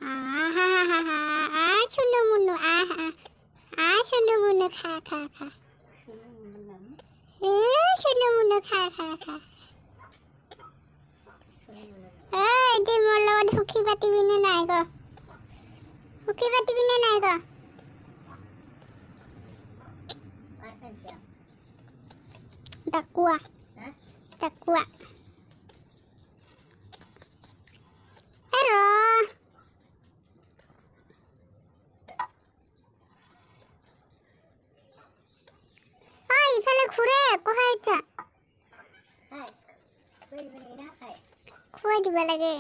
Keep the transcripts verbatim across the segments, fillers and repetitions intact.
आहाहाहा आ सुनु मुनु आहा आ सुनु मुनु खा खा खा ए सुनु मुनु खा खा खा ए दे मोर লগত হুকি পাতিবিনে নাই গ হুকি পাতিবিনে নাই গ Takwa. Takwa. Hello. Hai, ইফালে ঘুরে কোথায় যা? হাই। কই দিবে না খাই। কই দিবে লাগে?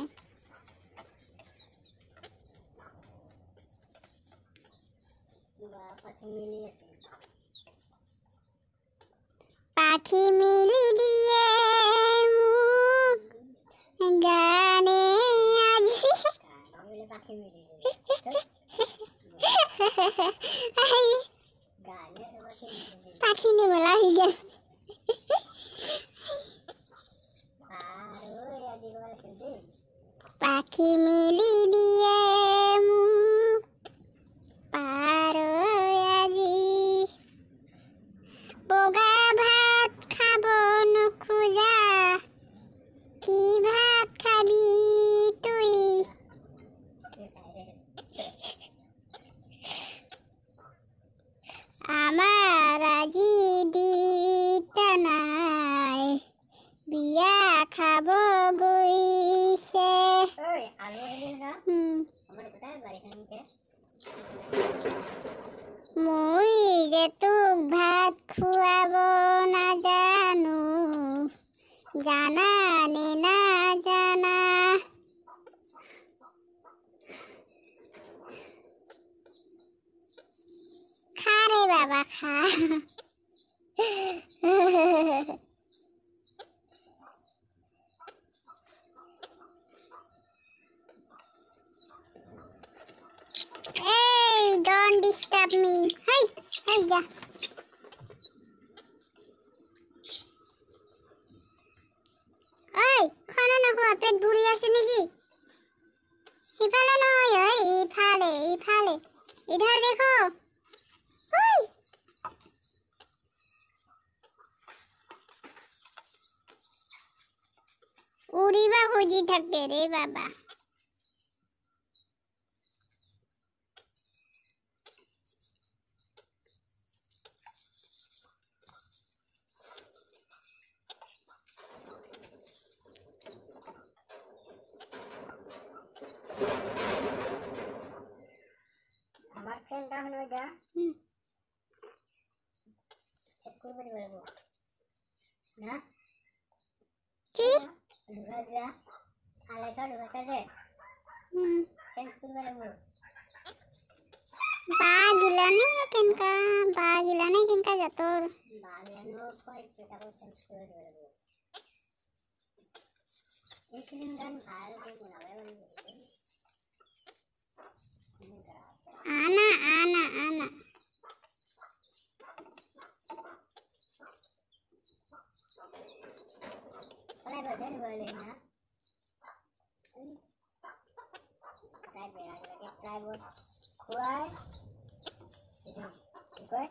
पाखी मेली दिए गाने आज पाखी ने बोला ही गया पाखी मेली दिए paroi আজি বগা ভাত খাব নোখোজা কি ভাত খাবি তুই আমার আজি দিতা নাই বিয়া খাব গৈছে ওই আলু দিন না হুম আমার কোথায় বাড়ি খানিকে মই যে তোক ভাত খুৱাব নাজানো জানা নে না জানা খা রে বাবা খা Hey, don't disturb me. Hey, hey, ja. Hey, खाना ना खा पेट भूरी आसे निकी. इफाले ना हो ये, इफाले, इफाले. इधर देखो. Hey. उड़ीबा खोजी थकते रे बाबा. Kenapa hanya ada? Aku beri nah, ki? Dua aja, alat itu dua saja. Hmm, aku beri Bagilane kenka, bagilane kenka jatuh. Bagilane kau itu tak boleh sentuh dulu. Ini kan air itu nalar. Ana, ana, ana. Boleh boleh boleh na. Try boleh lagi try boleh. Kuai. Kuai.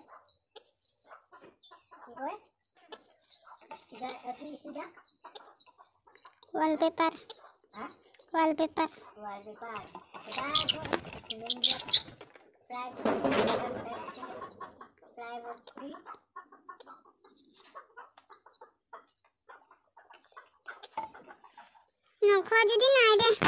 Kuai. Sudah apa sudah? Wallpaper. Hah? Wallpaper. Wallpaper. Sudah. No, kau jadi nade.